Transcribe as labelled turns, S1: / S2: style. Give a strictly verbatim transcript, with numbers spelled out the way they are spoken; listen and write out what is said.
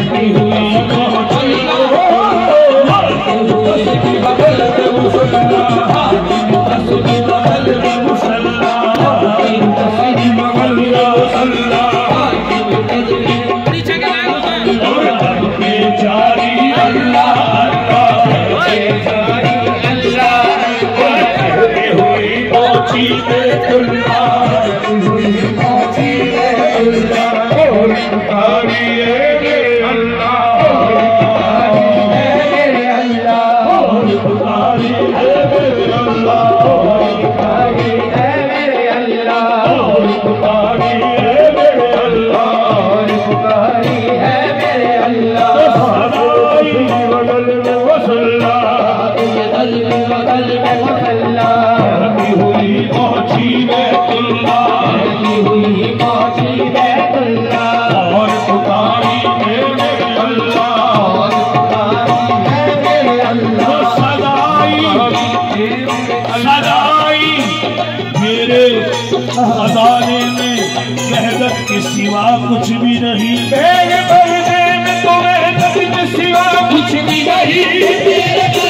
S1: खजाने में वहदत के सिवा कुछ भी नहीं, मेरे पर्दे में तो वहदत के सिवा कुछ भी नहीं।